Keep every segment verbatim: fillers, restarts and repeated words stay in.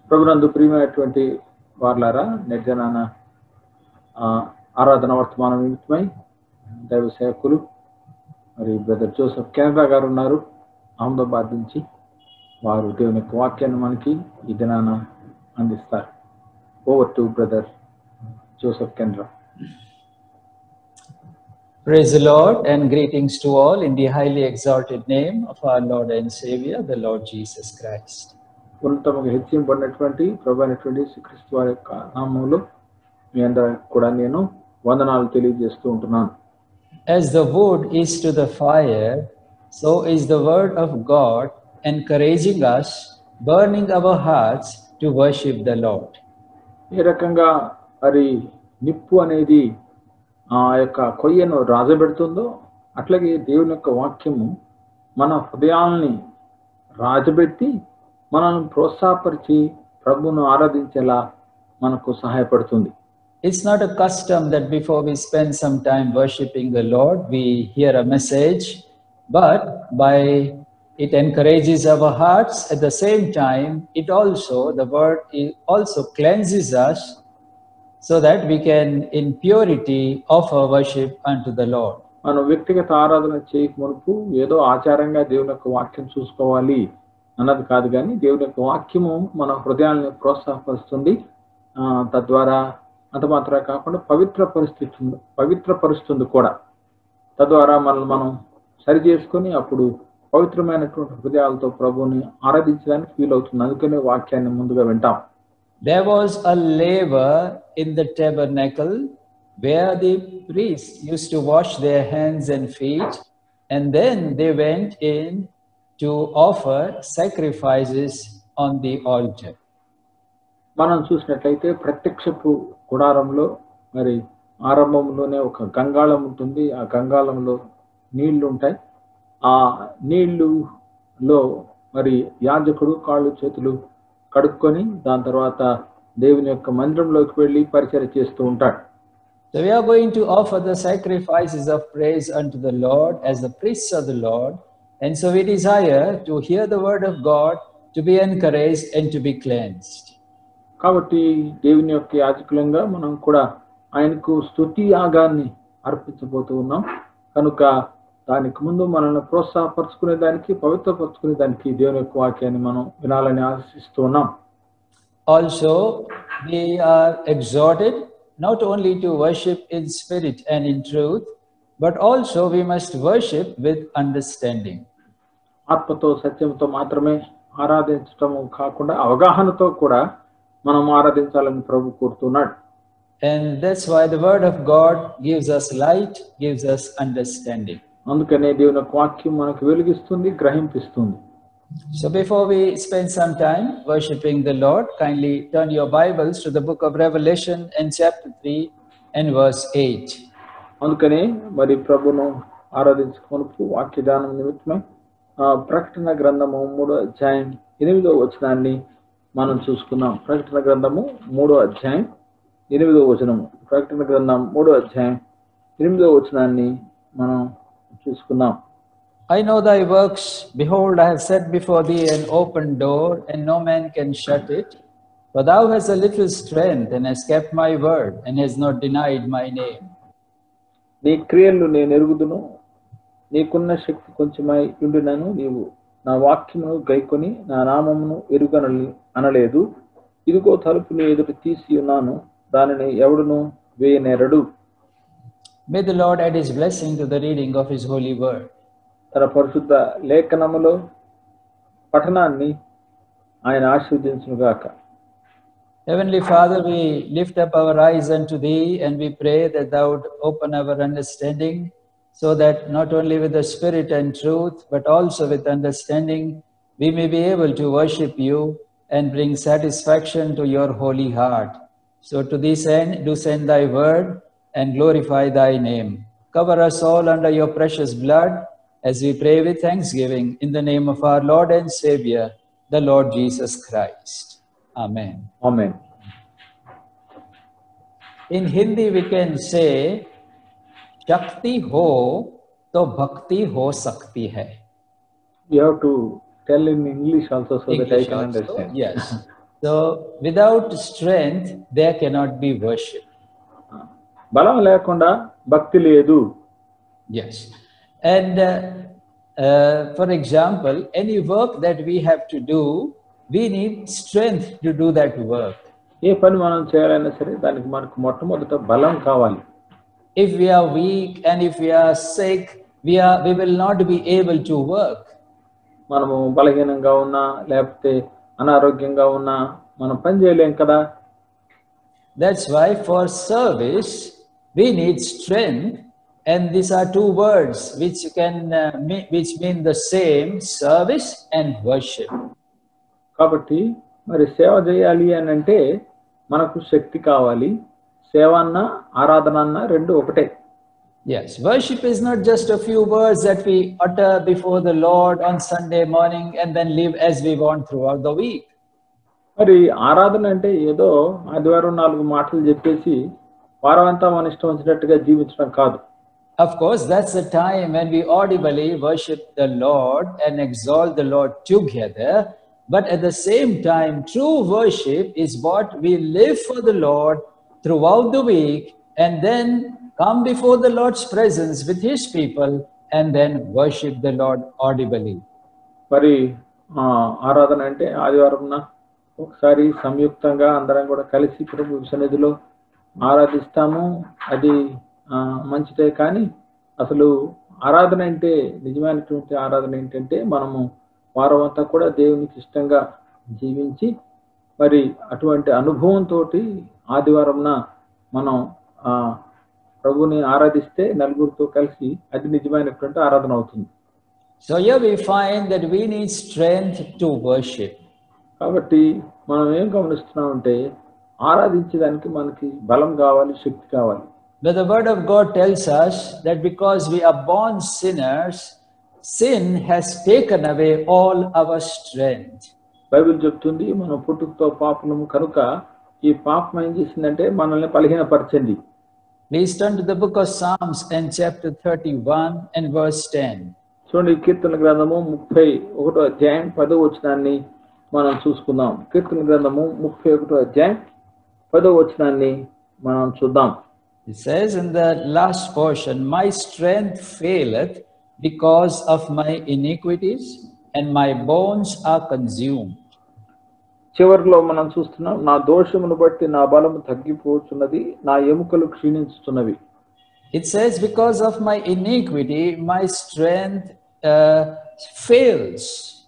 ప్రభునందు ప్రియమైనటువంటి వార్లారా నిర్జనాన ఆరాధన వర్తమానం నిమిత్తమై దైవ సేవకులు మరి బ్రదర్ జోసెఫ్ కెనడా గారు ఉన్నారు అహ్మదాబాద్ నుంచి. వారు దేవుని యొక్క వాక్యాన్ని మనకి ఈ దినాన అందిస్తారు. Over to brother Joseph Canada. Praise the Lord and greetings to all in the highly exalted name of our Lord and Savior, the Lord Jesus Christ. ఉన్నతముగా హెచ్చింపబడినటువంటి ప్రభు అయినటువంటి శ్రీక్రీస్తు వారి యొక్క నామములో మీ అందరికీ కూడా నేను వందనాలు తెలియజేస్తూ ఉంటున్నాను. As the wood is to the fire, so is the word of God encouraging us, burning our hearts to worship the Lord. ఏ రకంగా మరి నిప్పు అనేది ఆ యొక్క కొయ్యను రాజబెడుతుందో అట్లాగే దేవుని యొక్క వాక్యము మన హృదయాల్ని రాజబెట్టి మనల్ని ప్రోత్సాహపరిచి ప్రభువును ఆరాధించేలా మనకు సహాయపడుతుంది. It's not a custom that before we spend some time worshiping the Lord, we hear a message, but by it encourages our hearts. At the same time, it also, the word it also cleanses us so that we can in purity offer worship unto the Lord. మనం వ్యక్తిగత ఆరాధన చేయక మునుపు ఏదో ఆచారంగా దేవుని యొక్క వాక్యం చూసుకోవాలి అన్నది కాదు, కానీ దేవుని యొక్క వాక్యము మన హృదయాన్ని ప్రోత్సాహపరుస్తుంది. తద్వారా అంత మాత్రమే కాకుండా పవిత్ర పరిస్థితి పవిత్రపరుస్తుంది కూడా. తద్వారా మనల్ని మనం సరి చేసుకొని అప్పుడు పవిత్రమైనటువంటి హృదయాలతో ప్రభువుని ఆరాధించడానికి వీలవుతుంది. అందుకనే వాక్యాన్ని ముందుగా వింటాం. There was a laver in the tabernacle where the priests used to wash their hands and feet, and then they went in to offer sacrifices on the altar. మనం చూసినట్లయితే ప్రత్యక్షపు గుడారంలో మరి ఆరంభంలోనే ఒక గంగాళం ఉంటుంది. ఆ గంగాళంలో నీళ్లు ఉంటాయి. ఆ నీళ్లులో మరి యాజకుడు కాళ్ళు చేతులు కడుక్కొని దాని తర్వాత దేవుని యొక్క మందిరంలోకి వెళ్ళి పరిచర్య చేస్తూ ఉంటాడు. So we are going to offer the sacrifices of praise unto the Lord as the priests of the Lord, and so we desire to hear the word of God, to be encouraged and to be cleansed. కాబట్టి దేవుని యొక్క యాజకులంగా మనం కూడా ఆయనకు స్తుతి యాగాన్ని అర్పించబోతూ ఉన్నాం. కనుక దానికి ముందు మనల్ని ప్రోత్సాహపరుచుకునే దానికి పవిత్రపరుచుకునే దానికి దేవుని యొక్క వాక్యాన్ని మనం వినాలని ఆశిస్తూ ఉన్నాం. Also we are exhorted not only to worship in spirit and in truth, but also we must worship with understanding. ఆత్మతో సత్యంతో మాత్రమే ఆరాధించటము కాకుండా అవగాహనతో కూడా మనం ఆరాధించాలని ప్రభు కోరుతున్నాడు. And that's why the word of God gives us light, gives us understanding. అందుకనే దేవుని యొక్క వాక్యం మనకు వెలిగిస్తుంది, గ్రహింపిస్తుంది. So before we spend some time worshiping the Lord, kindly turn your Bibles to the book of Revelation and chapter three and verse eight. అందుకనే మరి ప్రభును ఆరాధించుకొనుపు వాక్యదానం నిమిత్తమై ప్రకటన గ్రంథము మూడో అధ్యాయం ఎనిమిదో వచనాన్ని మనం చూసుకున్నాం. ప్రకటన గ్రంథము మూడో అధ్యాయం ఎనిమిదో వచనము ప్రకటన గ్రంథం మూడో అధ్యాయం ఎనిమిదో వచనాన్ని మనం చూసుకున్నాం. I know thy works, behold, I have set before thee an open door, and no man can shut it. For thou hast a little strength, and hast kept my word, and hast not denied my name. నీ క్రియలు నేను ఎరుగుదును, నీకున్న శక్తి కొంచెమై ఉండినను నీవు నా వాక్యమును గైకొని నా నామమును ఎరుగన అనలేదు. ఇదిగో తలుపుని ఎదుట తీసి ఉన్నాను, దానిని ఎవడును వేయనేరడు. May the Lord add his blessing to the reading of his holy word. తన పరిశుద్ధ లేఖనములో పఠనాన్ని ఆయన ఆశీర్వదించునుగాక. Heavenly Father, we lift up our eyes unto thee, and we pray that thou would open our understanding, so that not only with the spirit and truth, but also with understanding, we may be able to worship you and bring satisfaction to your holy heart. So to this end, do send thy word and glorify thy name. Cover us all under your precious blood, as we pray with thanksgiving in the name of our Lord and Savior, the Lord Jesus Christ. Amen. Amen. In Hindi we can say, Shakti ho to bhakti ho sakti hai. You have to tell in English also so English that I can also, understand. Yes. So without strength, there cannot be worship. బలం లేకుండా భక్తి లేదు. Yes. And uh, uh, for example, any work that we have to do, we need strength to do that work. ఏ పని మనం చేయాలన్నా సరే దానికి మనకు మొట్టమొదట బలం కావాలి. If we are weak and if we are sick, we are we will not be able to work. మనము బలహీనంగా ఉన్నా లేకపోతే అనారోగ్యంగా ఉన్నా మనం పని చేయలేం కదా. That's why for service we need strength, and these are two words which can uh, mean, which mean the same, service and worship. కాబట్టి మరి సేవ చేయాలి అని అంటే మనకు శక్తి కావాలి. సేవ అన్న ఆరాధన అన్న రెండు ఒకటే. Yes, worship is not just a few words that we utter before the Lord on Sunday morning and then live as we want throughout the week. మరి ఆరాధన అంటే ఏదో ఆదివారం నాలుగు మాటలు చెప్పేసి వారం అంతా మన ఇష్టం వచ్చినట్టుగా జీవించడం కాదు. Of course, that's the time when we audibly worship the Lord and exalt the Lord together. But at the same time, true worship is what we live for the Lord throughout the week and then come before the Lord's presence with His people and then worship the Lord audibly. మరి ఆరాధన అంటే ఆదివారం ఒకసారి సంయుక్తంగా అందరం కూడా కలిసి ప్రభు సన్నిధిలో ఆరాధిస్తాము. అది మంచిదే. కానీ అసలు ఆరాధన అంటే నిజమైనటువంటి ఆరాధన ఏంటంటే మనము వారం అంతా కూడా దేవునికి ఇష్టంగా జీవించి మరి అటువంటి అనుభవంతో ఆదివారంన మనం ప్రభుని ఆరాధిస్తే నలుగురితో కలిసి అది నిజమైనటువంటి ఆరాధన అవుతుంది. So here we find that we need strength to worship. కాబట్టి మనం ఏం గమనిస్తున్నామంటే ఆరాధించడానికి మనకి బలం కావాలి, శక్తి కావాలి. But the word of God tells us that because we are born sinners, sin has taken away all our strength. Bible చెప్తుంది మనం పుట్టుకతో పాపము కనుక ఈ పాపం ఏం చేసిందంటే మనల్ని బలహీనపరిచింది. Please turn to the book of Psalms and chapter thirty-one and verse ten. చూడండి, కీర్తన గ్రంథము ముప్పై ఒకటో అధ్యాయం పదో వచనాన్ని మనం చూసుకుందాం. కీర్తన గ్రంథము ముప్పై ఒకటో అధ్యాయం పదో వచనాన్ని మనం చూద్దాం. It says in the last portion, my strength faileth because of my iniquities and my bones are consumed. చివరిలో మనం చూస్తున్నాం, నా దోషమును బట్టి నా బలము తగ్గిపోతున్నది, నా ఎముకలు క్షీణించుతున్నవి. It says because of my iniquity my strength uh, fails.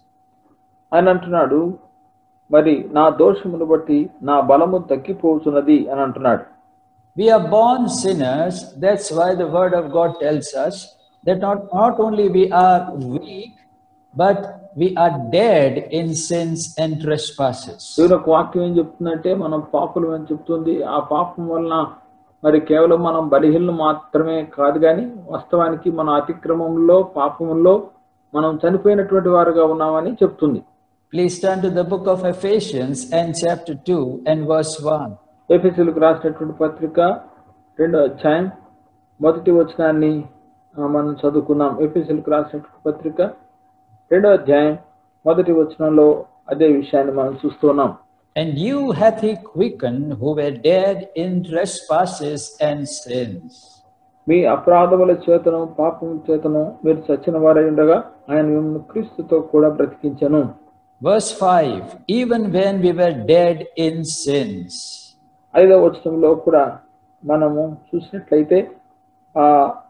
అని అంటున్నాడు. మరి నా దోషమును బట్టి నా బలము తగ్గిపోతున్నది అని అంటున్నాడు. We are born sinners. That's why the word of God tells us that not, not only we are weak, but we are dead in sins and trespasses. దేవుని వాక్యం ఏం చెప్తుందంటే మనం పాపులు అని చెప్తుంది. ఆ పాపం వలన మరి కేవలం మనం బలహీనలు మాత్రమే కాదు కానీ వాస్తవానికి మన అతిక్రమంలో పాపంలో మనం చనిపోయినటువంటి వారుగా ఉన్నామని చెప్తుంది. Please turn to the book of Ephesians and chapter two and verse one. ఎఫెసీయులకు రాసినటువంటి పత్రిక రెండో అధ్యాయం మొదటి వచనాన్ని మనం చదువుకుందాం. ఎఫెసీయులకు రాసినటువంటి పత్రిక రెండో అధ్యాయం మొదటి వచనంలో అదే విషయాన్ని మనం చూస్తున్నాం. And you hath he quickened who were dead in trespasses and sins. మీ అపరాధముల చేతను పాపం చేతను మీరు చచ్చిన వారై ఉండగా ఆయన మిమ్మల్ని క్రీస్తుతో కూడా బ్రతికించెను. Verse five, even when we were dead in sins. ఐదవ వచనంలో కూడా మనము చూసినట్లయితే ఆ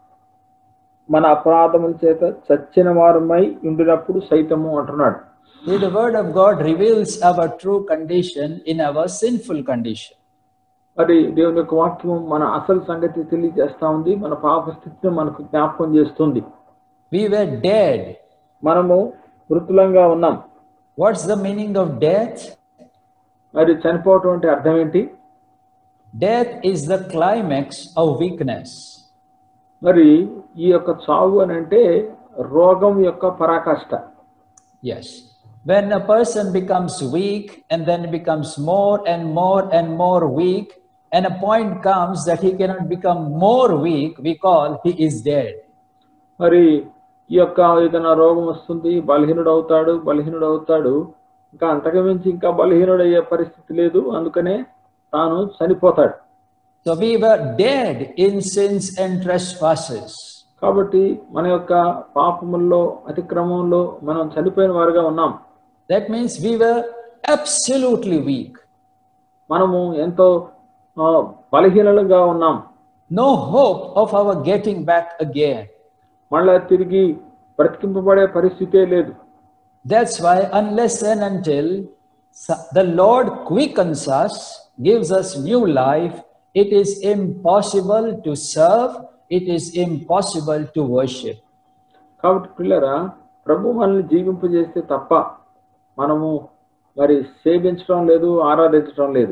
మన అపరాధముల చేత చచ్చిన వారమై ఉండినప్పుడు సైతము అంటున్నాడు. The word of God reveals our true condition in our sinful condition. మరి దేవుని యొక్క వాక్యం మన అసలు సంగతి తెలియజేస్తా ఉంది. మన పాప స్థితిని మనకు జ్ఞాపకం చేస్తుంది. We were dead. మనము మృతులంగా ఉన్నాం. What's the meaning of death? మరి చనిపోవటం అంటే అర్థం ఏంటి? Death is the climax of weakness. మరి ఈ యొక్క చావు అని అంటే రోగం యొక్క పరాకాష్ట. Yes. When a person becomes weak and then becomes more and more and more weak, and a point comes that he cannot become more weak, we call he is dead. మరి ఈ యొక్క ఏదైనా రోగం వస్తుంది, బలహీనుడు అవుతాడు బలహీనుడు అవుతాడు ఇంకా అంతకు మించి ఇంకా బలహీనుడయ్యే పరిస్థితి లేదు, అందుకనే తాను చనిపోతాడు. So we were dead in sins and trespasses. కాబట్టి మన యొక్క పాపముల్లో అతిక్రమంలో మనం చనిపోయిన వారుగా ఉన్నాం. That means we were absolutely weak. మనము ఎంతో బలహీనులుగా ఉన్నాం. No hope of our getting back again. మళ్ళా తిరిగి బ్రతికింపబడే పరిస్థితే లేదు. That's why unless and until the Lord quickens us, gives us new life, it is impossible to serve, it is impossible to worship. కాబట్టి పిల్లరా, ప్రభు మనల్ని జీవింపజేస్తే తప్ప మనము మరి సేవించడం లేదు, ఆరాధించడం లేదు.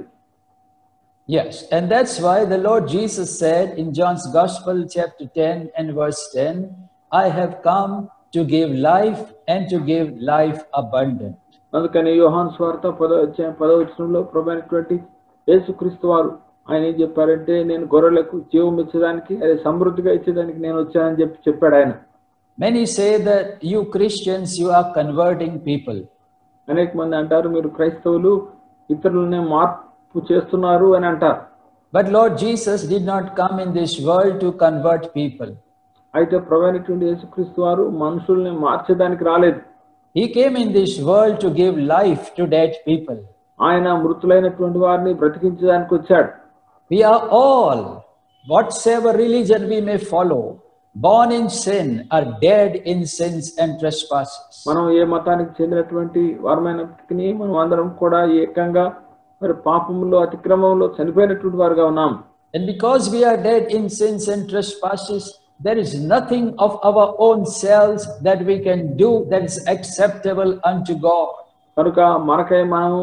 Yes, and that's why the Lord Jesus said in John's Gospel chapter ten and verse ten, I have come to give life and to give life abundant. అందుకని యోహాను సువార్త పదో అధ్యాయం పదో వచనంలో ప్రభు అయినటువంటి యేసుక్రీస్తు వారు ఆయన ఏం చెప్పారంటే, నేను గొర్రెలకు జీవం ఇచ్చేదానికి, అది సమృద్ధిగా ఇచ్చేదానికి నేను వచ్చానని చెప్పి చెప్పాడు ఆయన. Many say that you Christians, you are converting people. అనేక మంది అంటారు, మీరు క్రైస్తవులు ఇతరులనే మార్పు చేస్తున్నారు అని అంటారు. But Lord Jesus did not come in this world to convert people. అయితే ప్రభు అయినటువంటి యేసుక్రీస్తు వారు మనుషుల్ని మార్చడానికి రాలేదు. He came in this world to give life to dead people. ఆయన మృతులైనటువంటి వారిని బ్రతికించడానికి వచ్చాడు. We are all, whatsoever religion we may follow, born in sin, are dead in sins and trespasses. మనం ఏ మతానికి చెందినటువంటి వారమైనప్పటికీ మనం అందరం కూడా ఏకంగా మరి పాపములో అతిక్రమంలో చనిపోయినటువంటి వారుగా ఉన్నాం. And because we are dead in sins and trespasses, there is nothing of our own selves that we can do that is acceptable unto God. కనుక మనకై మనము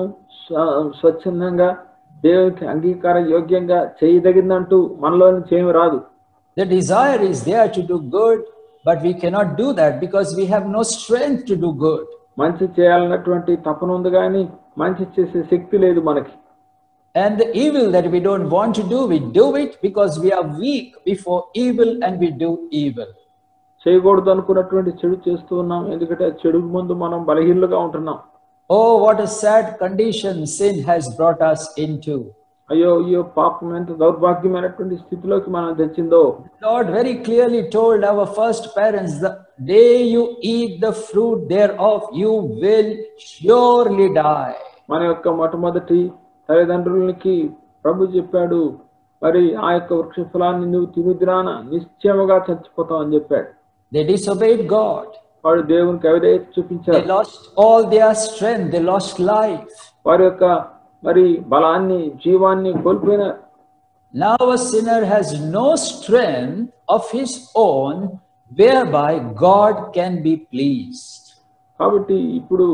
స్వచ్ఛందంగా దేవునికి అంగీకార యోగ్యంగా చేయదగిందంటూ మనలో నుంచి ఏమి రాదు. The desire is there to do good, but we cannot do that because we have no strength to do good. మంచి చేయాలన్నటువంటి తపన ఉంది కానీ మంచి చేసే శక్తి లేదు మనకి. And the evil that we don't want to do, we do it because we are weak before evil and we do evil. చేయకూడదు అనుకున్నటువంటి చెడు చేస్తూ ఉన్నాం, ఎందుకంటే చెడు ముందు మనం బలహీనులుగా ఉంటున్నాం. Oh, what a sad condition sin has brought us into. అయ్యో అయ్యో పాపం ఎంత దౌర్భాగ్యమైనటువంటి స్థితిలోకి మనం తెచ్చిందో. Lord very clearly told our first parents, the day you eat the fruit thereof, you will surely die. మన యొక్క మొట్టమొదటి తల్లిదండ్రులకి ప్రభు చెప్పాడు, మరి ఆ యొక్క వృక్ష ఫలాన్ని నువ్వు తినుదిరాన నిశ్చయముగా చచ్చిపోతావు అని చెప్పాడు. They disobeyed God. వాడు దేవునికి అవిధేయత చూపించారు. They lost all their strength, they lost life. వారి యొక్క మరి బలాన్ని జీవాన్ని కోల్పోయినారు. Now a sinner has no strength of his own whereby God can be pleased. కాబట్టి ఇప్పుడు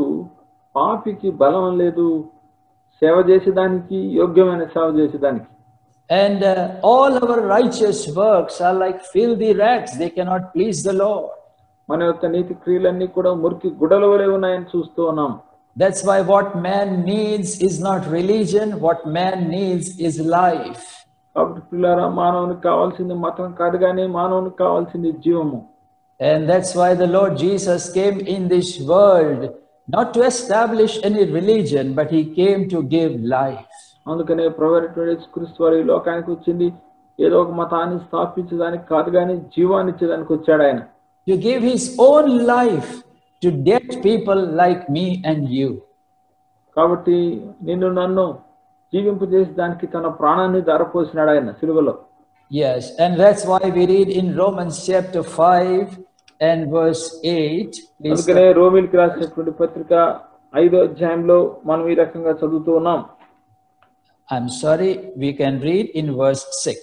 పాపికి బలం లేదు సేవ చేసేదానికి, యోగ్యమైన సేవ చేసేదానికి. And uh, all our righteous works are like filthy rags, they cannot please the Lord. మన యొక్క నీతి క్రియలన్నీ కూడా మురికి గుడల వలె ఉన్నాయని చూస్తూ ఉన్నాం. That's why what man needs is not religion, what man needs is life. కాబట్టి పిల్లరా, మానవునికి కావాల్సింది మతం కాదు కానీ మానవునికి కావాల్సింది జీవము. And that's why the Lord Jesus came in this world not to establish any religion, but he came to give life. అందుకనే ప్రభువైనటువంటి యేసుక్రీస్తు వారు ఈ లోకానికి వచ్చింది ఏదో ఒక మతాన్ని స్థాపించడానికి కాదు కానీ జీవాన్ని ఇచ్చేదానికి వచ్చాడు ఆయన. To give his own life to dead people like me and you. కాబట్టి నిన్ను నన్ను జీవింపజేసి దానికి తన ప్రాణాన్ని ధారపోసినాడు ఆయన సిలువలో. Yes, and that's why we read in Romans chapter five and verse eight. అందుకనే రోమీయులకు రాసినటువంటి పత్రిక ఐదో అధ్యాయంలో మనం ఈ రకంగా చదువుతూ ఉన్నాం. I'm sorry, we can read in verse six.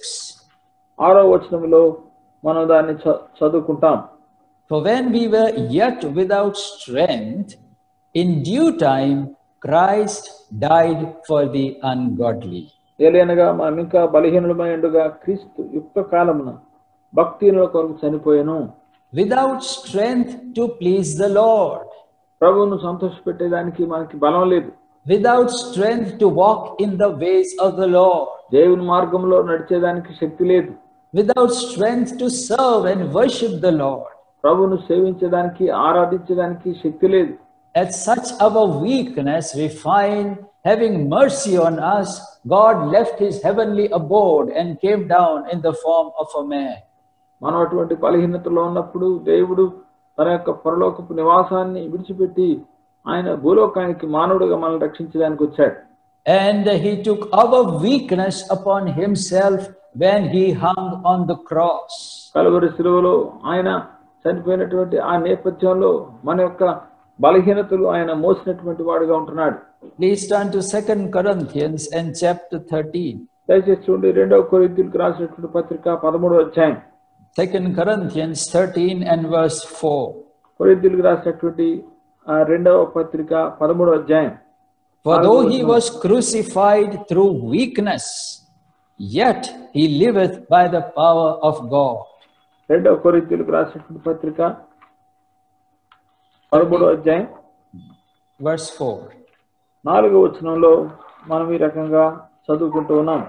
ఆరో వచనంలో మనం దాన్ని చదువుకుంటాం. For when we were yet without strength, in due time Christ died for the ungodly. ఏలైనగా మనం ఇంకా బలహీనులమై ఉండగా క్రీస్తు యుక్త కాలమున భక్తిహీనుల కొరకు చనిపోయెను. Without strength to please the Lord. ప్రభువును సంతోషపెట్టేదానికి మనకి బలం లేదు. Without strength to walk in the ways of the Lord. దేవుని మార్గంలో నడిచేదానికి శక్తి లేదు. Without strength to serve and worship the Lord. ప్రభువును సేవించడానికి ఆరాధించడానికి శక్తి లేదు. at such our weakness we find, having mercy on us, God left his heavenly abode and came down in the form of a man. మనం అటువంటి బలహీనతలో ఉన్నప్పుడు దేవుడు తన యొక్క పరలోకపు నివాసాన్ని విడిచిపెట్టి ఆయన భూలోకానికి మానవుడిగా మనల్ని రక్షించడానికి వచ్చాడు. And he took our weakness upon himself when he hung on the cross. Calvary శిలువలో ఆయన చనిపోయినటువంటి ఆ నేపథ్యంలో మన యొక్క బలహీనతలు ఆయన మోసినటువంటి వాడుగా ఉంటున్నాడు. Please turn to Second Corinthians and chapter thirteen. దయచేసి చూడండి రెండవ కొరింథీయులకు రాసినటువంటి పత్రిక పదమూడవ అధ్యాయం. Second Corinthians thirteen and verse four. కొరింథీయులకు రాసినటువంటి ఆ రెండవ పత్రిక పదమూడవ అధ్యాయం. For though he was crucified through weakness, yet he liveth by the power of God. రెండవ కొరింథీయులకు రాసినటువంటి పత్రిక పదమూడవ అధ్యాయం verse four. నాలుగవ వచనంలో మనం ఈ రకంగా చదువుకుంటూ ఉన్నాం.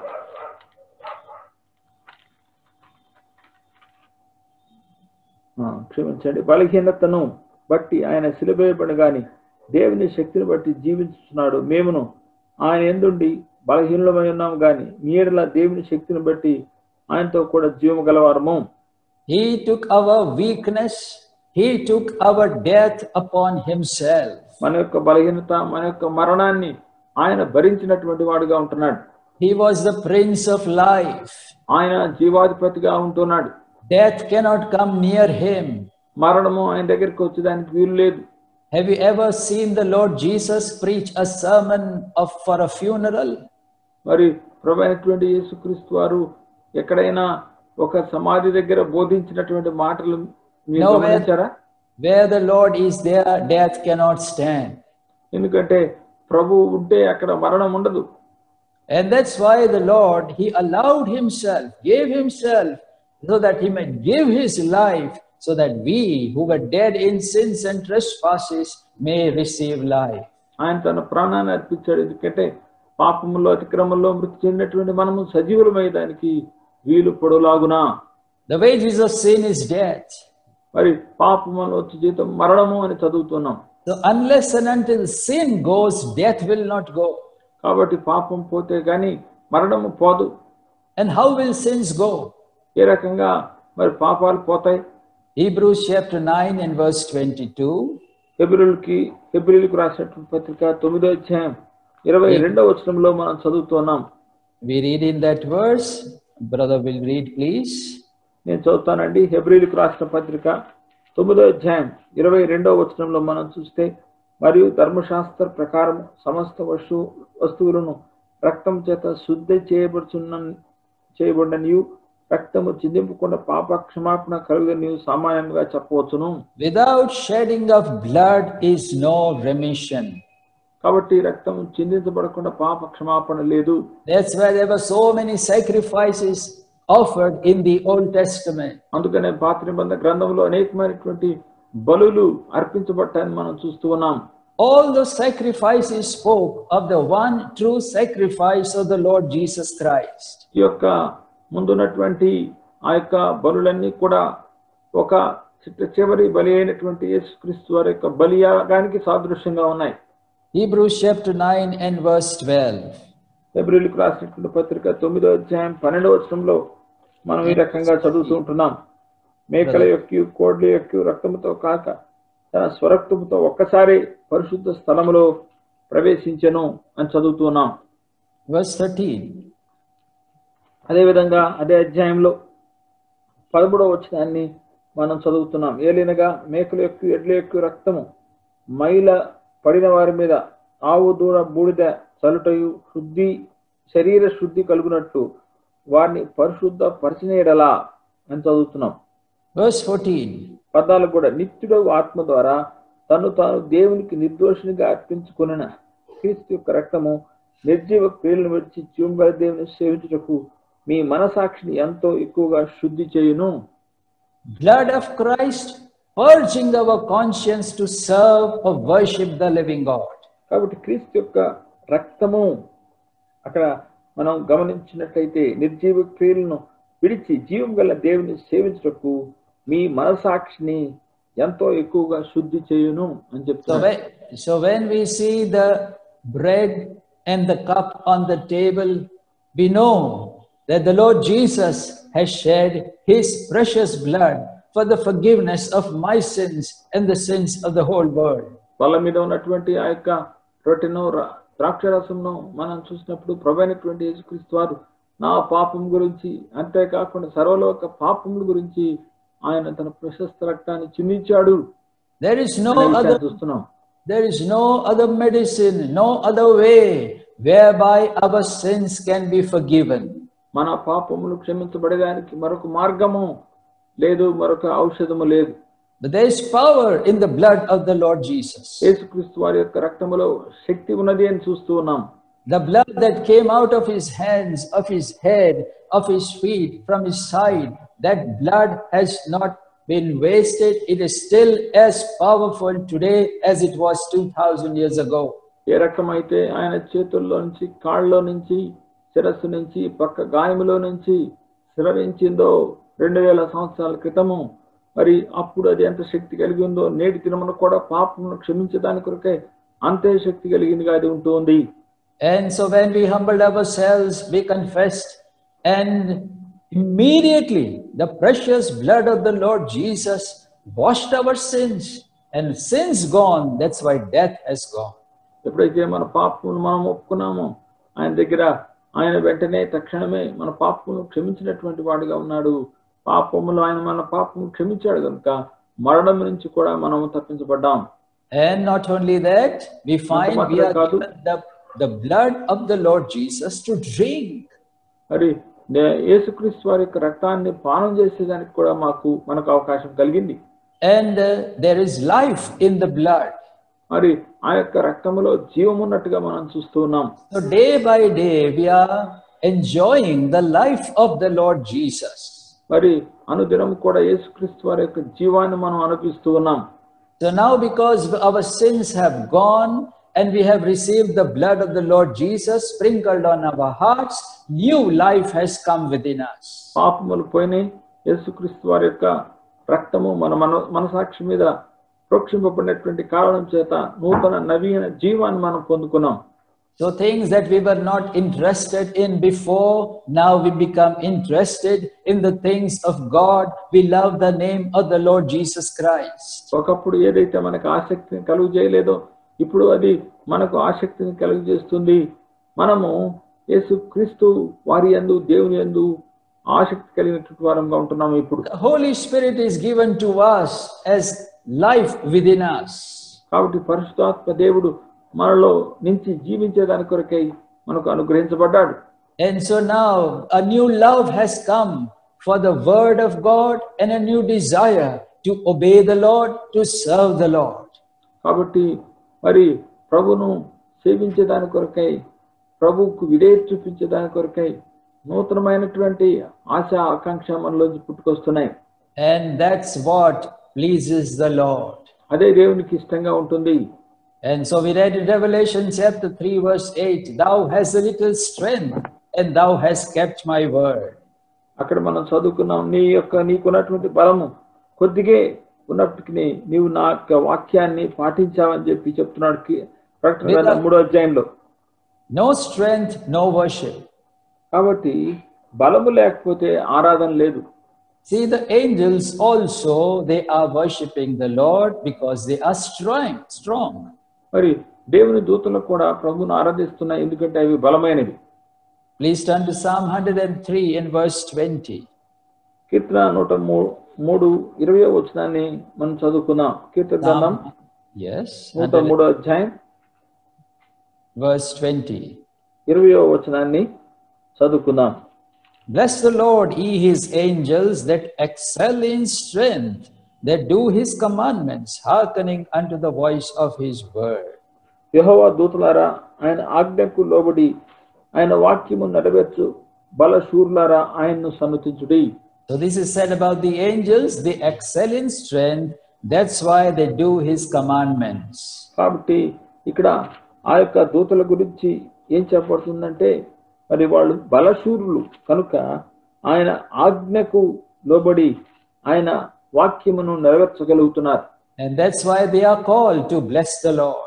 క్షమించండి. బలహీనతను బట్టి ఆయన సిలువేయబడగాని దేవుని శక్తిని బట్టి జీవించుతున్నాడు. మేమును ఆయన యందుండి బలహీనులమై ఉన్నాము గాని మీ యెడల దేవుని శక్తిని బట్టి ఆయనతో కూడా జీవము గలవారము. He took our weakness, he took our death upon himself. మన యొక్క బలహీనత, మన యొక్క మరణాన్ని ఆయన భరించినటువంటి వాడుగా ఉంటున్నాడు. He was the prince of life. ఆయన జీవాధిపతిగా ఉంటున్నాడు. Death cannot come near him. మరణము ఆయన దగ్గరికి వచ్చేదానికి వీలు లేదు. Have you ever seen the Lord Jesus preach a sermon of for a funeral? మరి ప్రభువైనటువంటి యేసుక్రీస్తు వారు ఎక్కడైనా ఒక సమాధి దగ్గర బోధించినటువంటి మాటలు మీరు గమనించారా? Where the Lord is there, death cannot stand. ఎందుకంటే ప్రభువు ఉంటే అక్కడ మరణం ఉండదు. And that's why the Lord, he allowed himself, gave himself, so that he might give his life, so that we who were dead in sins and trespasses may receive life. ఆయన తన ప్రాణాన్ని అర్పించాడు. ఎందుకంటే పాపములో అతిక్రమంలో మృతి చెందినటువంటి మనము సజీవులమయ్యేదానికి వీలు పొడవులాగునా. The wages of sin is death. మరి పాపములో వచ్చే జీతం మరణము అని చదువుతున్నాం. So unless and until sin goes, death will not go. కాబట్టి పాపం పోతే గాని మరణము పోదు. And how will sins go? ఏ రకంగా మరి పాపాలు పోతాయి? Hebrews chapter nine and verse twenty-two. హెబ్రీయులకి హెబ్రీయులకు రాసినటువంటి పత్రిక తొమ్మిదో అధ్యాయం ఇరవై రెండవ వచనంలో మనం చదువుతున్నాం. We read in that verse. Brother will read, please. నేను చదువుతానండి. హెబ్రీయులకు రాసిన పత్రిక తొమ్మిదో అధ్యాయం ఇరవై రెండవ వచనంలో మనం చూస్తే, మరియు ధర్మశాస్త్ర ప్రకారం సమస్త వస్తు వస్తువులను రక్తం చేత శుద్ధి చేయబడుచున్న చేయబడినయు రక్తము చిందింపకుండా పాప క్షమాపణ కలుగుదనియు సామాన్యంగా చెప్పవచ్చును. Without shedding of blood is no remission. కాబట్టి రక్తం చిందించబడకుండా పాప క్షమాపణ లేదు. That's why there were so many sacrifices offered in the Old Testament. అందుకనే పాత నిబంధన గ్రంథంలో అనేకమైనటువంటి బలులు అర్పించబడ్డాయని మనం చూస్తూ ఉన్నాం. All those sacrifices spoke of the one true sacrifice of the Lord Jesus Christ. ఈ యొక్క ముందున్నటువంటి ఆ యొక్క బలులన్నీ కూడా ఒక చివరి బలి అయినటువంటి యేసుక్రీస్తు వారి యొక్క బలియాగానికి సాదృశ్యంగా ఉన్నాయి. Hebrews chapter nine and verse twelve. హెబ్రీయులకు రాసినటువంటి పత్రిక తొమ్మిదో అధ్యాయం పన్నెండవ వచనంలో మనం ఈ రకంగా చదువుతూ ఉంటున్నాం. మేకల యొక్క కోడ్ల యొక్క రక్తముతో కాక తన స్వరక్తముతో ఒక్కసారి పరిశుద్ధ స్థలములో ప్రవేశించెను అని చదువుతున్నాం. Verse thirteen. అదేవిధంగా అదే అధ్యాయంలో పదమూడవ వచనాన్ని మనం చదువుతున్నాం. ఏలినగా మేకల యొక్క ఎడ్ల యొక్క రక్తము మైల పడిన వారి మీద ఆవు దూడ బూడిద చలుటయు శుద్ధి శరీర శుద్ధి కలుగునట్లు వారిని పరిశుద్ధ పరిచినేడలా అని చదువుతున్నాం. Verse fourteen. పద్నాలుగు కూడా నిత్యుడవు ఆత్మ ద్వారా తను తాను దేవునికి నిర్దోషినిగా అర్పించుకొనిన క్రీస్తు యొక్క రక్తము నిర్జీవ క్రియలను విడిచి జీవగల దేవుని సేవించుటకు మీ మనసాక్షిని ఎంతో ఎక్కువగా శుద్ధి చేయును. Blood of Christ purging our conscience to serve or worship the living God. కాబట్టి క్రీస్తు యొక్క రక్తము అక్కడ మనం గమనించినట్లయితే నిర్జీవ క్రియలను విడిచి జీవం గల దేవుని సేవించుటకు మీ మనసాక్షిని ఎంతో ఎక్కువగా శుద్ధి చేయును అని చెప్తారు. so when we see the bread and the cup on the table, we know that the Lord Jesus has shed his precious blood for the forgiveness of my sins and the sins of the whole world. వాళ్ళ మీద ఉన్నటువంటి ఆ యొక్క రొట్టెను ద్రాక్షరసంను మనం చూసినప్పుడు ప్రభువైనటువంటి యేసుక్రీస్తు వారు నా పాపం గురించి అంతేకాకుండా సర్వలోక పాపముల గురించి ఆయన తన ప్రశస్త రక్తాన్ని చిందించాడు. There is no other there is no other medicine, no other way whereby our sins can be forgiven. మన పాపములు క్షమించబడడానికి మరొక మార్గము లేదు, మరొక ఔషధము లేదు. But there is power in the blood of the Lord Jesus. యేసుక్రీస్తు వారి యొక్క రక్తములో శక్తి ఉన్నది అని చూస్తూ ఉన్నాం. The blood that came out of his hands, of his head, of his feet, from his side, that blood has not been wasted. It is still as powerful today as it was two thousand years ago. ఏ రకమైతే ఆయన చేతుల్లో నుంచి, కాళ్ళలో నుంచి, శిరస్సు నుంచి, పక్క గాయములో నుంచి స్రవించిందో రెండు వేల సంవత్సరాల క్రితము, మరి అప్పుడు అది ఎంత శక్తి కలిగి ఉందో నేటి దినమున కూడా పాపమును క్షమించడానికి కొరకే అంతే శక్తి కలిగిందిగా అది ఉంటుంది. And so when we humbled ourselves, we confessed, and immediately the precious blood of the Lord Jesus washed our sins, and sins gone. That's why death has gone. ఎప్పుడైతే మన పాపమును మనం ఒప్పుకున్నామో ఆయన దగ్గర, ఆయన వెంటనే తక్షణమే మన పాపమును క్షమించినటువంటి వాడుగా ఉన్నాడు. పాపములు ఆయన మన పాపము క్షమించాడు కనుక మరణం నుంచి కూడా మనం తప్పించబడ్డాం. And not only that, we find we are given the, the blood of the Lord Jesus to drink. మరి యేసుక్రీస్తు వారి యొక్క రక్తాన్ని పానం చేసేదానికి కూడా మాకు మనకు అవకాశం కలిగింది. And uh, there is life in the blood. మరి ఆ యొక్క రక్తములో జీవం ఉన్నట్టుగా మనం చూస్తూ ఉన్నాం. So day by day we are enjoying the life of the Lord Jesus. మరి అనుదినం కూడా యేసుక్రీస్తు వారి యొక్క జీవాన్ని మనం అనుభవిస్తూ ఉన్నాం. So now because our sins have gone and we have received the blood of the Lord Jesus sprinkled on our hearts, new life has come within us. పాపములు పోయినాయి, యేసుక్రీస్తు వారి యొక్క రక్తము మన మన మనసాక్షి మీద ప్రోక్షింపబడినటువంటి కారణం చేత నూతన నవీన జీవాన్ని మనం పొందుకున్నాం. So things that we were not interested in before, now we become interested in the things of God. We love the name of the Lord Jesus Christ. ఒకప్పుడు ఏదైతే మనకు ఆసక్తిని కలుగు చేయలేదో ఇప్పుడు అది మనకు ఆసక్తిని కలుగు చేస్తుంది. మనము యేసుక్రీస్తు వారి యందు, దేవుని యందు ఆసక్తి కలిగినటువంటి వారంగా ఉంటున్నాము. ఇప్పుడు The Holy Spirit is given to us as life within us. కాబట్టి పరిశుద్ధాత్మ దేవుడు మనలో నుంచి జీవించేదాని కొరకై మనకు అనుగ్రహించబడ్డాడు. And so now a new love has come for the word of God and a new desire to obey the Lord, to serve the Lord. కాబట్టి మరి ప్రభును సేవించేదాని కొరకై, ప్రభువుకు విధేయత చూపించేదాని కొరకై నూతనమైనటువంటి ఆశ, ఆకాంక్ష మనలోంచి పుట్టుకొస్తున్నాయి. And that's what pleases the Lord. అదే దేవునికి ఇష్టంగా ఉంటుంది. And so we read in Revelation chapter three verse eight, thou hast a little strength and thou hast kept my word. అక్కడ మనం చదువుకున్నాం, నీ యొక్క నీకున్నటువంటి బలము కొద్దిగే ఉన్నప్పటికీ నీవు నా యొక్క వాక్యాన్ని పాటించావని చెప్పి చెప్తున్నాడు ప్రకటన గ్రంథం మూడో అధ్యాయంలో. No strength, no worship. కాబట్టి బలము లేకపోతే ఆరాధన లేదు. See, the angels also, they are worshipping the Lord because they are strong, strong. మరి దేవుని దూతలు కూడా ప్రభువును ఆరాధిస్తున్నాయి ఎందుకంటే అవి బలమైనవి. Please turn to Psalm one hundred three in verse twenty. కీర్తన నూట మూడు ఇరవై వచనాన్ని మనం చదువుకుందాం. కీర్తన గ్రంథం yes నూట మూడో అధ్యాయం verse twenty. ఇరవై వచనాన్ని చదువుకుందాం. Bless the Lord, ye his angels that excel in strength, that do his commandments, hearkening unto the voice of his word. యెహోవా దూతలారా ఆయన ఆజ్ఞకు లోబడి ఆయన వాక్యము నెరవేర్చు బలశూరులారా ఆయన్ను సన్నుతించుడి. So this is said about the angels, they excel in strength, that's why they do his commandments. కాబట్టి ఇక్కడ ఆ యొక్క దూతల గురించి ఏం చెప్పబడుతుందంటే మరి వాళ్ళు బలశూరులు కనుక ఆయన ఆజ్ఞకు లోబడి ఆయన వాక్యమును నెరవేర్చగలుగుతున్నారు. And that's why they are called to bless the Lord.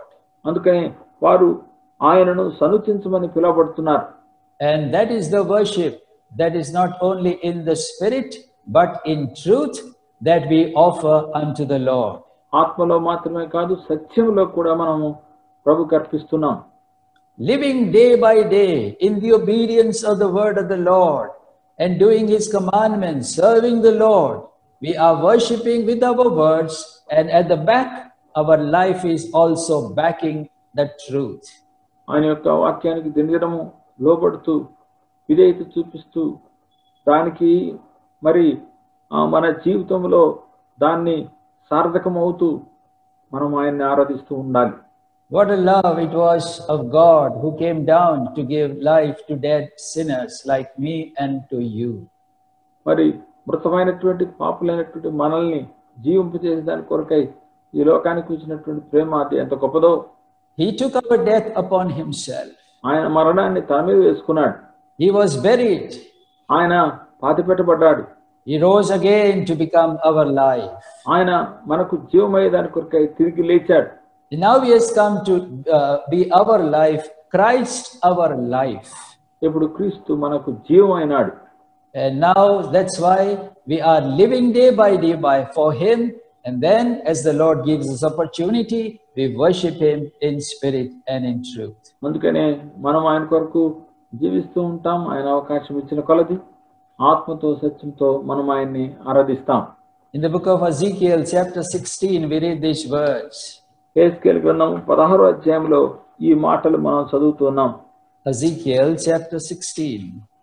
అందుకని వారు ఆయనను సన్నుతించమని పిలువబడుతున్నారు. And that is the worship that is not only in the spirit but in truth that we offer unto the Lord. ఆత్మలో మాత్రమే కాదు సత్యంలో కూడా మనము ప్రభువుకి అర్పిస్తున్నాం. Living day by day in the obedience of the word of the Lord and doing his commandments, serving the Lord, we are worshiping with our words, and at the back our life is also backing the truth. ఆయన యొక్క వాక్యానికి దినదినము లోబడుతూ విధేయత చూపిస్తూ దానికి మరి మన జీవితంలో దాన్ని సార్థకమవుతూ మనం ఆయన్ని ఆరాధిస్తూ ఉండాలి. What a love it was of God who came down to give life to dead sinners like me and to you. మరి మృతమైనటువంటి పాపులైనటువంటి మనల్ని జీవింపజేసే దాని కొరకై ఈ లోకానికి వచ్చినటువంటి ప్రేమ అది ఎంత గొప్పదో. He took our death upon himself. ఆయన మరణాన్ని తన మీద వేసుకున్నాడు. He was buried. ఆయన పాతిపెట్టబడ్డాడు. He rose again to become our life. ఆయన మనకు జీవమయ్యే దాని కొరకై తిరిగి లేచాడు. And now he has come to uh, be our life, Christ our life. ఇప్పుడు క్రీస్తు మనకు జీవమైనాడు. And now that's why we are living day by day by for him, and then as the Lord gives us opportunity, we worship him in spirit and in truth. అందుకనే మనం ఆయన కొరకు జీవిస్తూ ఉంటాం. ఆయన అవకాశం ఇచ్చిన కొలది ఆత్మతో సత్యంతో మనం ఆయన్ని ఆరాధిస్తాం. In the book of Ezekiel chapter sixteen we read these words. యెహెజ్కేలు గ్రంథం పదహారో అధ్యాయంలో ఈ మాటలు మనం చదువుతున్నాం. Ezekiel chapter sixteen.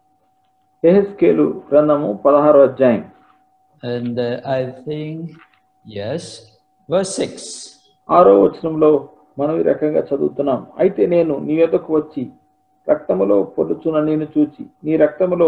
యెహెజ్కేలు గ్రంథము పదహారో అధ్యాయం. And uh, I think yes, verse six. ఆరో వచనంలో మనం ఈ రకంగా చదువుతున్నాం. అయితే నేను నీ యొద్దకు వచ్చి రక్తములో పొర్లుచున్న నేను చూచి నీ రక్తములో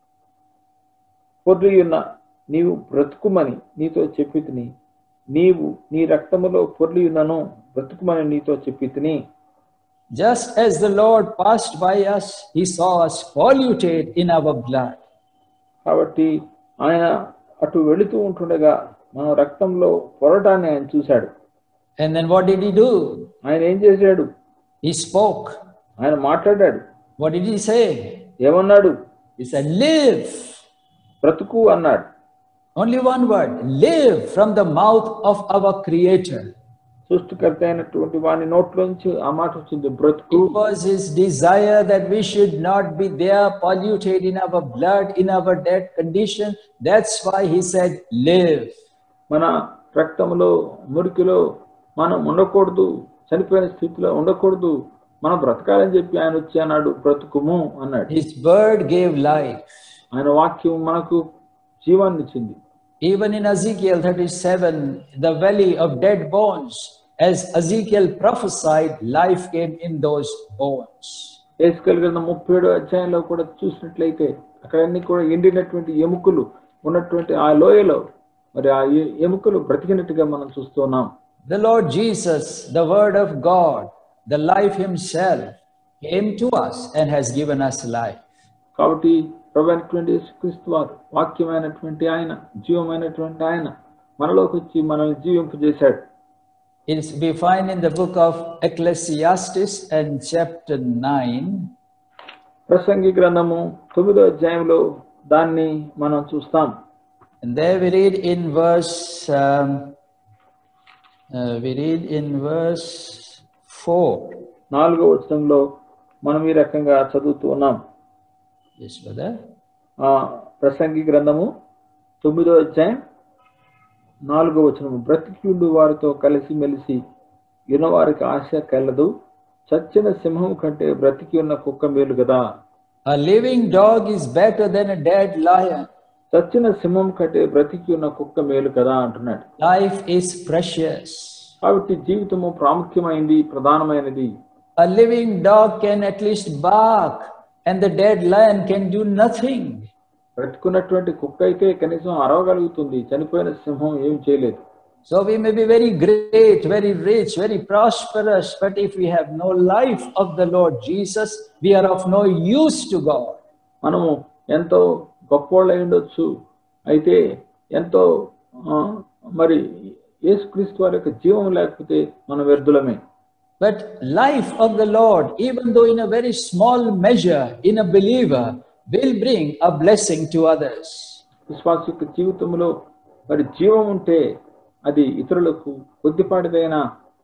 పొర్లియున్న నీవు బ్రతుకుమని నీతో చెప్పితిని. నీవు నీ రక్తములో పొర్లియున్నను బ్రతుకుమని నీతో చెప్పితిని. Just as the Lord passed by us, he saw us polluted in our blood. కాబట్టి ఆయన అటు వెళుతూ ఉంటుండగా మన రక్తంలో పొరటాన్ని ఆయన చూశాడు. And then what did he do? ఆయన ఏం చేశాడు? He spoke. ఆయన మాట్లాడాడు. What did he say? ఏమన్నాడు? He said, live. బ్రతుకు అన్నాడు. Only one word, live, from the mouth of our Creator. సృష్టికర్త అయినటువంటి వాని నోట్లోంచి ఆ మాట వచ్చింది, బ్రతుకు. It was his desire that we should not be there polluted in our blood, in our dead condition. That's why he said, live. మన రక్తంలో మురికిలో మనం ఉండకూడదు, చనిపోయిన స్థితిలో ఉండకూడదు, మనం బ్రతకాలని చెప్పి ఆయన వచ్చి అన్నాడు, బ్రతుకుము అన్నాడు. His word gave life. ఆయన వాక్యం మనకు జీవాన్ని ఇచ్చింది. Even in Ezekiel thirty-seven, the valley of dead bones, as Ezekiel prophesied, life came in those bones. యెహెజ్కేలు గ్రంథం ముప్పై ఏడో అధ్యాయంలో కూడా చూసినట్లయితే అక్కడ అన్ని కూడా ఎండినటువంటి ఎముకలు ఉన్నటువంటి ఆ లోయలో మరి ఆ ఎముకలు బ్రతికినట్టుగా మనం చూస్తున్నాం. The Lord Jesus, the word of God, the life himself, came to us and has given us life. కాబట్టి ప్రభువైనటువంటి యేసుక్రీస్తు వారు వాక్యమైనటువంటి ఆయన, జీవమైనటువంటి ఆయన మనలోకి వచ్చి మనల్ని జీవింపజేశాడు. It's we find in the book of Ecclesiastes and chapter nine. ప్రసంగి గ్రంథము తొమ్మిదో అధ్యాయంలో దాన్ని మనం చూస్తాం. And there we read in verse um, uh, we read in verse four. నాలుగో వచనంలో మనం ఈ రకంగా చదువుతూ ఉన్నాం. Yes, brother. ఆ ప్రసంగి గ్రంథము తొమ్మిదో అధ్యాయం నాలుగో వచనము. బ్రతికియుండు వారితో కలిసి మెలిసి యునవారికి ఆశ కలదు, చచ్చిన సింహం కంటే బ్రతికి ఉన్న కుక్క మేలు కదా. A living dog is better than a dead lion. చచ్చిన సింహం కంటే బ్రతికి ఉన్న కుక్క మేలు కదా అంటున్నాడు. Life is precious. కాబట్టి జీవితము ప్రాముఖ్యమైనది, ప్రధానమైనది. A living dog can at least bark, and the dead lion can do nothing. బ్రతుకున్నటువంటి కుక్క అయితే కనీసం అరవగలుగుతుంది, చనిపోయిన సింహం ఏం చేయలేదు. So we may be very great, very rich, very prosperous, but if we have no life of the Lord Jesus, we are of no use to God. మనము ఎంతో గొప్పోళ్ళు అయి ఉండొచ్చు, అయితే ఎంతో మరి యేసుక్రీస్తు వారి యొక్క జీవం లేకపోతే మనం వ్యర్థులమే. But life of the Lord, even though in a very small measure in a believer, will bring a blessing to others. విశ్వాస యొక్క జీవితంలో మరి జీవం ఉంటే అది ఇతరులకు కొద్దిపాటిదైనా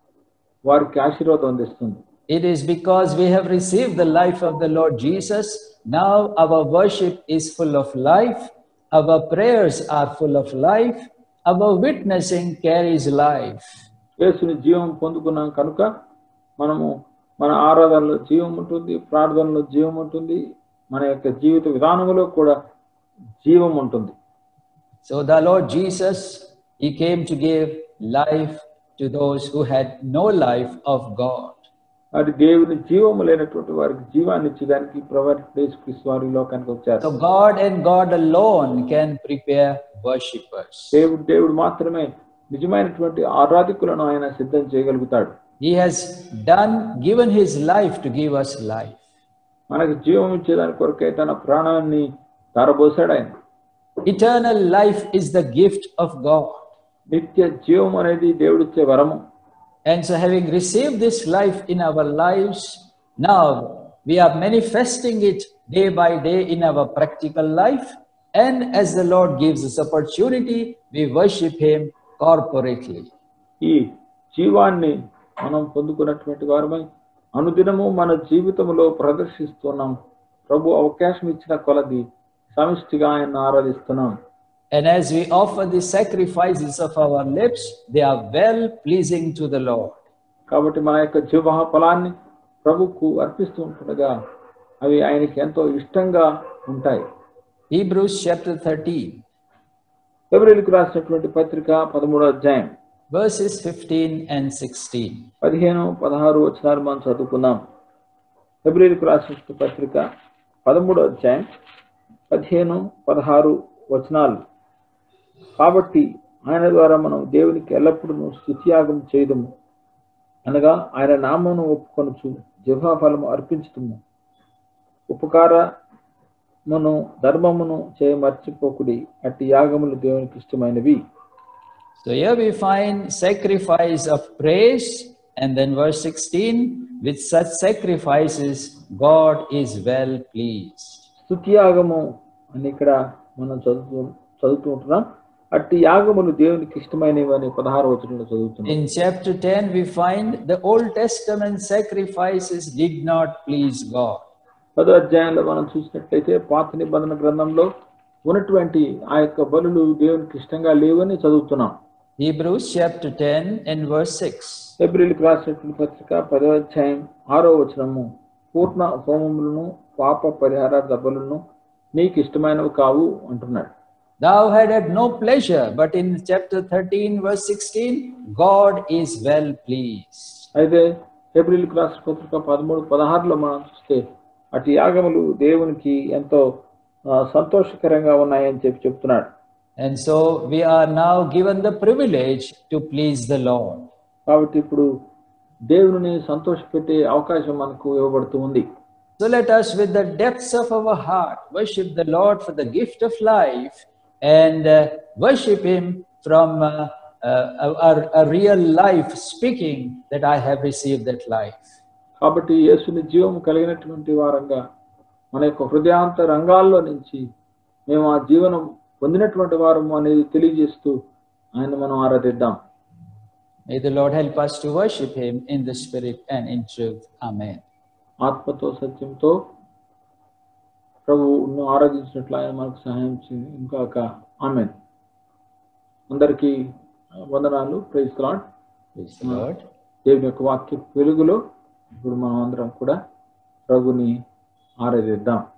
వారికి ఆశీర్వాదం అందిస్తుంది. It is because we have received the life of the Lord Jesus. Now our worship is full of life. Our prayers are full of life. Our witnessing carries life. యేసుని జీవం పొందుకున్నాం కనుక మనము మన ఆరాధనలో జీవం ఉంటుంది, ప్రార్థనలో జీవం ఉంటుంది, మన యొక్క జీవిత విధానంలో కూడా జీవం ఉంటుంది. So the Lord Jesus, he came to give life to those who had no life of God. అది దేవుని జీవము లేనటువంటి వారికి జీవాన్ని ఇచ్చేదానికి ప్రభువైన యేసుక్రీస్తు వారు ఈ లోకానికి వచ్చారు. So God and God alone can prepare worshippers. దేవుడు దేవుడు మాత్రమే నిజమైనటువంటి ఆరాధకులను ఆయన సిద్ధం చేయగలుగుతాడు. He has done, given his life to give us life. మనకు జీవం ఇచ్చేదాని కొరకై తన ప్రాణాన్ని ధారపోసాడు ఆయన. Eternal life is the gift of God. నిత్య జీవం అనేది దేవుడిచ్చే వరము. And so having received this life in our lives, now we are manifesting it day by day in our practical life. And as the Lord gives us opportunity, we worship him corporately. ఈ జీవాన్ని మనం పొందుకున్నటువంటి వారమై అనుదినము మన జీవితంలో ప్రదర్శిస్తున్నాం. ప్రభు అవకాశం ఇచ్చిన కొలది సమిష్టిగా ఆయన ఆరాధిస్తున్నాం. And as we offer the sacrifices of our lips, they are well pleasing to the Lord. కాబట్టి మన యొక్క జీవ ఫలాన్ని ప్రభువుకు అర్పిస్తూ ఉంటుండగా అవి ఆయనకి ఎంతో ఇష్టంగా ఉంటాయి. Hebrews chapter thirteen. హెబ్రీయులకు రాసినటువంటి పత్రిక పదమూడవ అధ్యాయం verses fifteen and sixteen. పదిహేను పదహారు వచనాలు మనం చదువుకుందాం. హెబ్రీయులకు రాసినటువంటి పత్రిక పదమూడవ అధ్యాయం పదిహేను పదహారు వచనాలు. కాబట్టి ఆయన ద్వారా మనం దేవునికి ఎల్లప్పుడూ స్తుతియాగం చేయదము, అనగా ఆయన నామమును ఒప్పుకొనుచు జిహ్వాఫలము అర్పించుదుము. ఉపకారమును ధర్మమును చేయ మర్చిపోకుడి, అట్టి యాగములు దేవునికి ఇష్టమైనవి. So here we find sacrifice of praise, and then verse sixteen, with such sacrifices God is well pleased. స్తుతియాగము అని ఇక్కడ మనం చదువుతూ చదువుతూ ఉంటున్నాం. అట్టి యాగములు దేవునికి ఇష్టమైనవి అని పదహారు వచనంలో చదువుతున్నాం. In chapter ten we find the Old Testament sacrifices did not please God. పదో అధ్యాయంలో మనం చూసినట్లయితే పాత నిబంధన గ్రంథంలో ఉన్నటువంటి ఆ యొక్క బలులు దేవునికి ఇష్టంగా లేవని చదువుతున్నాం. Hebrews chapter ten and verse six. హెబ్రీయులకు రాసినటువంటి పత్రిక పదో అధ్యాయం ఆరో వచనము, పూర్ణ హోమములను పాప పరిహారార్థ బలులను నీకు ఇష్టమైనవి కావు అంటున్నాడు. Thou had had no pleasure, but in chapter thirteen verse sixteen, God is well pleased. అయితే హెబ్రీయులకు రాసిన పత్రిక పదమూడు పదహారులో మనం చూస్తే అటు యాగములు దేవునికి ఎంతో సంతోషకరంగా ఉన్నాయని చెప్పి చెప్తున్నాడు. And so we are now given the privilege to please the Lord. కాబట్టి ఇప్పుడు దేవుని సంతోషపెట్టే అవకాశం మనకు ఇవ్వబడుతూ ఉంది. So let us with the depths of our heart worship the Lord for the gift of life, and uh, worship him from uh, uh, a, a real life, speaking that I have received that life. కాబట్టి యేసుని జీవం కలిగినటువంటి వారంగా మన యొక్క హృదయాంత రంగాల్లో నుంచి మేము ఆ జీవనం పొందినటువంటి వారము అనేది తెలియజేస్తూ ఆయన మనం ఆరాధిద్దాం. May the Lord help us to worship him in the spirit and in truth. Amen. ఆత్మతో సత్యంతో ప్రభువును ఆరాధించినట్లు ఆయన మనకు సహాయం చేయండి. ఇంకా ఆమేన్. అందరికీ వందనాలు. Praise the Lord. Praise the Lord. దేవుని యొక్క వాక్య వెలుగులో ఇప్పుడు మనం అందరం కూడా ప్రభుని ఆరాధిద్దాం.